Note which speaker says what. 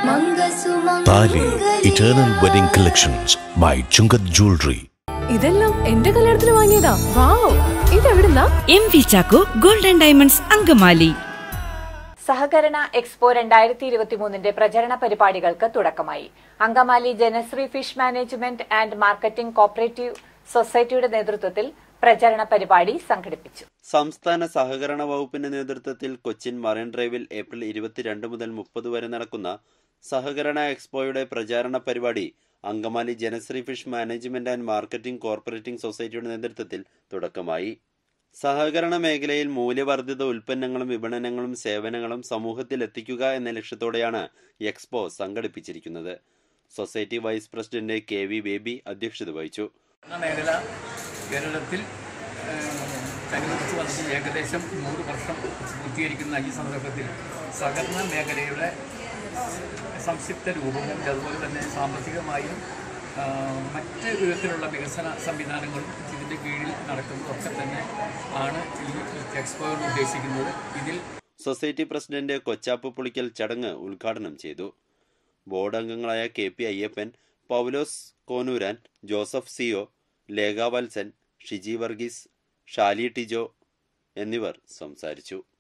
Speaker 1: താലി eternal wedding collections by Chungath jewellery.
Speaker 2: ഇതെല്ലാം എന്റെ കല്യാണത്തിന് വാങ്ങിയതാ. വാവ്, ഇതെവിടുന്നാ?
Speaker 3: MV Chacko gold and diamonds Angamaly.
Speaker 4: സഹകരണ എക്സ്പോ 2023 പ്രചരണ പരിപാടികൾക്ക് തുടക്കമായി. Angamaly Janasree fish management and marketing cooperative സൊസൈറ്റിയുടെ നേതൃത്വത്തിൽ പ്രചരണ പരിപാടി സംഘടിപ്പിച്ചു.
Speaker 5: സംസ്ഥാന സഹകരണ വകുപ്പിന്റെ നേതൃത്വത്തിൽ കൊച്ചിൻ മറൈൻ ഡ്രൈവിൽ ഏപ്രിൽ 22 മുതൽ 30 വരെ നടക്കുന്ന സഹകരണ എക്സ്പോയുടെ പ്രചാരണ പരിപാടി Angamaly Janasree fish management and marketing corporating സൊസൈറ്റിയുടെ നേതൃത്വത്തിൽ തുടക്കമായി. സഹകരണ മേഖലയിൽ മൂല്യവർദ്ധിത ഉൽപ്പന്നങ്ങളും വിപണനങ്ങളും സേവനങ്ങളും സമൂഹത്തിൽ എത്തിക്കുക എന്ന ലക്ഷ്യത്തോടെയാണ് എക്സ്പോ സംഘടിപ്പിച്ചിരിക്കുന്നത്. Society vice president KV Baby അധ്യക്ഷത വഹിച്ചു.
Speaker 6: മേഖല കേരളത്തിൽ ചരിച്ചു വന്ന് ഏകദേശം 100 വർഷം പൂർത്തീകരിക്കുന്ന ഈ സന്ദർഭത്തിൽ സഹകരണ മേഖലയുടെ സംക്ഷിപ്ത രൂപവും അതുപോലെ തന്നെ സാമ്പത്തികമായും മറ്റ് വിധത്തിലുള്ള വികസന സംവിധാനങ്ങളും ഇതിൻ്റെ കീഴിൽ നടക്കുന്നതൊക്കെ തന്നെ ആണ് ഈ എക്സ്പോ ഉദ്ദേശിക്കുന്നത്. ഇതിൽ
Speaker 5: സൊസൈറ്റി പ്രസിഡന്റ് കൊച്ചാപ്പ് പുളിക്കൽ ചടങ്ങ് ഉദ്ഘാടനം ചെയ്തു. ബോർഡ് അംഗങ്ങളായ KP അയ്യപ്പൻ, പൗലോസ് കോനൂരാൻ, ജോസഫ് CO, ലേഖ വത്സൻ, ഷിജി വർഗീസ്, ഷാലി ടിജോ എന്നിവർ സംസാരിച്ചു.